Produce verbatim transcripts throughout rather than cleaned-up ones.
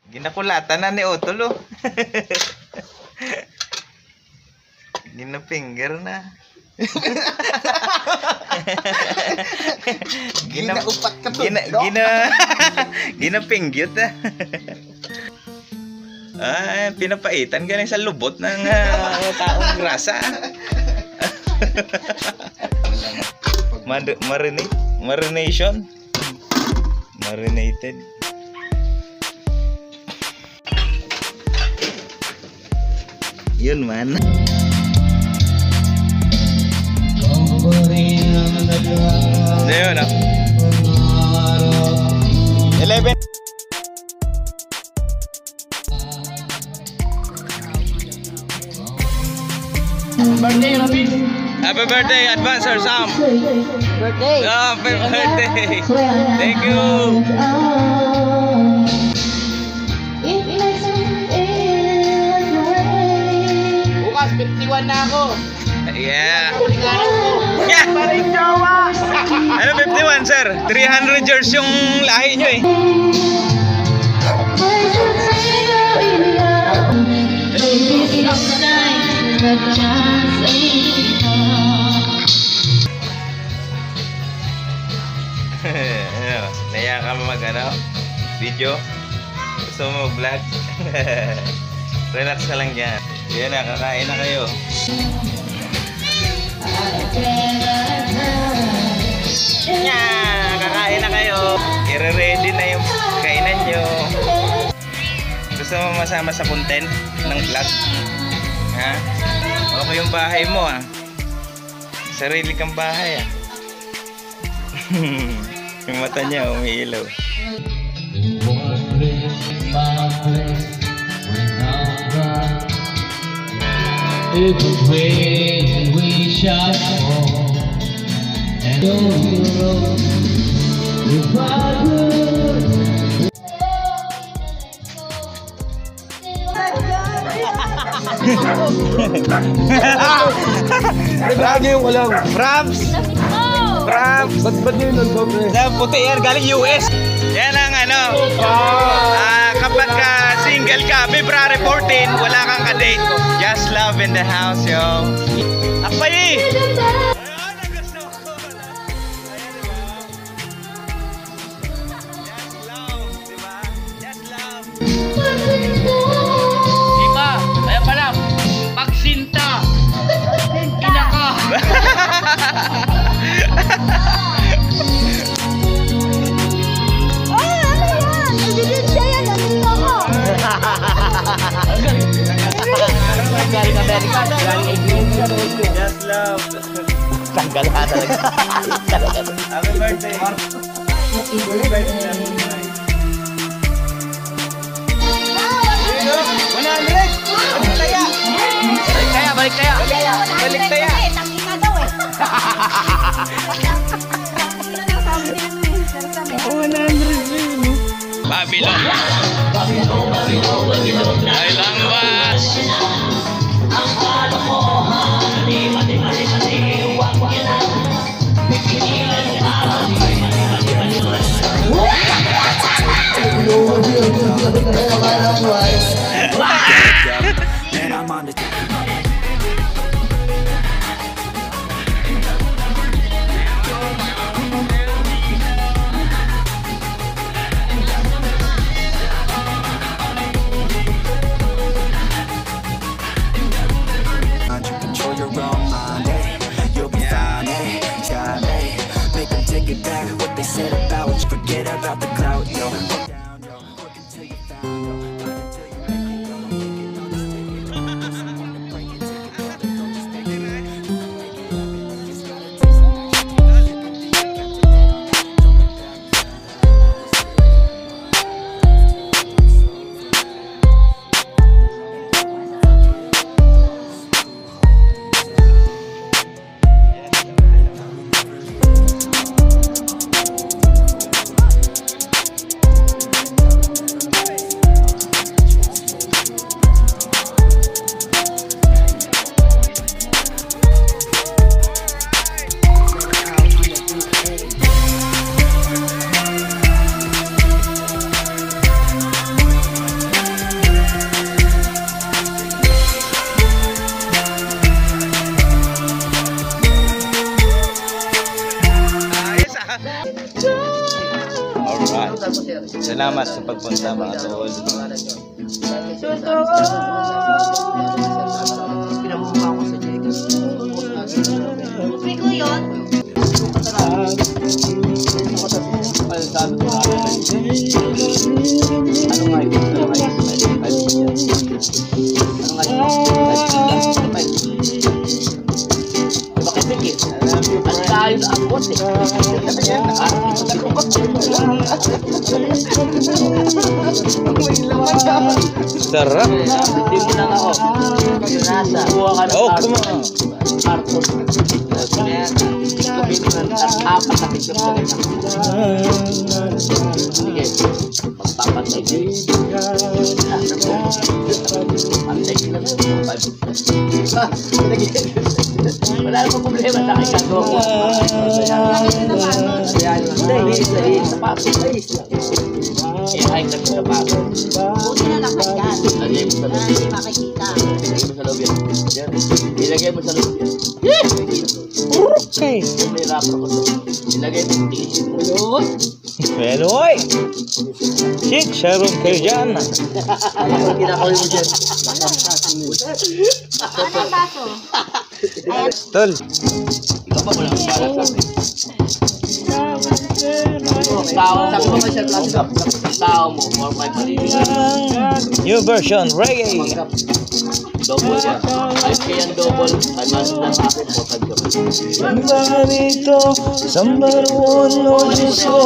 Ginakulatan na ni Otolo. Ginafinger na. Gina Ginaupat ka to. Gina gina ginapingyot na. Ah, pinapaitan galing sa lubot ng uh, taong grasa. Marinate, marination. Marinated. Yun man. Ayun na. eleven. Birthday, Robin. Happy birthday, Advancer Sam. Birthday. Oh, happy birthday. Thank you. Bukas, fifty-one na ako. Yeah. Pagkaraw ko. Yeah. Paring jowa. Ano fifty-one, sir? three hundred years yung lahi nyo eh. Ano, naya ka mag ano, video? Gusto mo vlog? Relax ka lang dyan. Yan na, kakain na kayo. Nya, kakain na kayo. I-ready na yung kainan nyo. Gusto mo masama sa content ng vlog? Ha? Okay yung bahay mo ah. Sarili kang bahay ah. Yung mata niya umiilaw. Every way we shall fall, and on the road we follow. Lagi yung walang. Fraps! Fraps! Ba't ba't yun nun, Bobre? Na puti air galing U S. Yan ang ano. Ah, kapag ka single ka, February fourteen, wala kang ka-date. Just love in the house, yo. Akpay! Diba? Kaya pala, pagsinta. Ina ka. Galing Amerika, galing English. Just love. Tanggal ka talaga. Happy birthday. one hundred! Balik kaya! Balik kaya, balik kaya. Balik kaya! Babylon! Ay lang ba? And I'm on the control your own mind, eh? You'll be fine, eh? Got me. Make them take it back. What they said about you, forget about the clout, yo. Look down, yo. Work until you found, yo. Work until you make it, yo. Take it, don't just take it, yo. Just wanna break it, take it, yo. Don't just take it, right? You can make it happen, you just gotta taste it. Alright. Salamat sa pagpunta mga tol. Pinabuha ko sa Jacob. Upi ko yun. Ano nga yun? Ano nga yun? Ano nga yun? Bakit bigit? Ang tayo na abot eh. Sarap. Hindi mo lang ako. Yung nasa. Buha ka ng Oh, come on. karton. At apat na picture sa ganyan. Sige. Magpapantay din. Pantay sila sa wala namang problema sa akin kagawa ko. Hindi, hindi. Sapatos. Eh, ay, nagsapatos. Buti na lang yan. Lagay mo sa loob. Hindi makikita. Ilagay mo sa loob yan. Yan. Ilagay mo sa loob yan. Okay. May rapper ko to. Ilagay mo. Tiisin mo yun. Meloy. Shit, Sharon kayo dyan. Ano kinakawin mo dyan? Anong baso? Ayan. Tol. Ikaw pa mo lang. Tao, sabi mo kasi siya tao mo, four five malibig. New version, reggae. Double yan. five K yan double. Ay, mas na sa akin, four five kami. Samba dito, samba roon, o Diyos ko.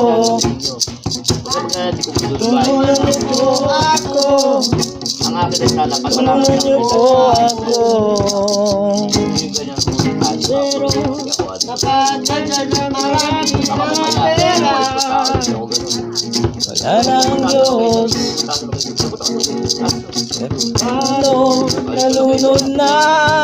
Tulungan niyo po ako. Ang akin ay lalapat. Tulungan niyo po ako. Wala na ang Diyos. Ano, nalunod na.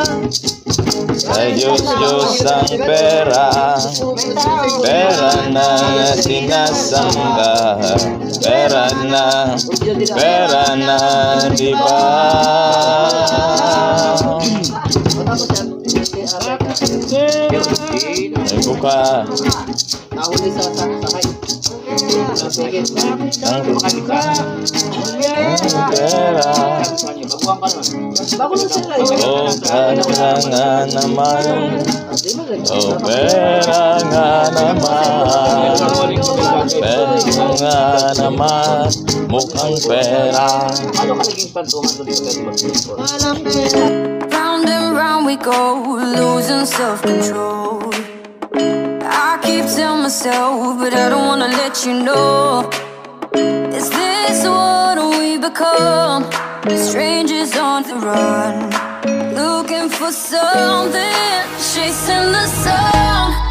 Ay Diyos, Diyos ang pera. Pera na sinasamba. Pera na, pera na, di ba? Ay buka. Nahuli sa sakay. Ang pera. Baguhan ka naman. Bago na sila. O pera nga naman. O pera nga naman. Pera nga naman. Mukhang pera. Ano ka naging pantungan doon sa ganito? Round and round we go, losing self-control. I keep telling myself, but I don't wanna let you know. Is this what we become? Strangers on the run, looking for something, chasing the sun.